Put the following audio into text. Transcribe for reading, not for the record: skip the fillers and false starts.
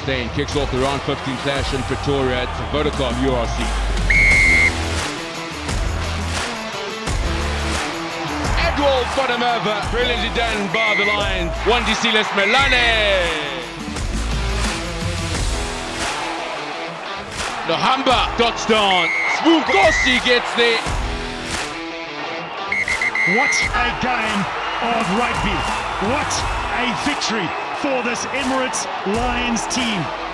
sustained. Kicks off the round 15 clash in Pretoria at Vodacom URC. Edwald Fodamava, brilliantly done by the line. 1DC Les Melane. Nohamba dots down. Svunkosi gets there. What a game of rugby. What a victory for this Emirates Lions team.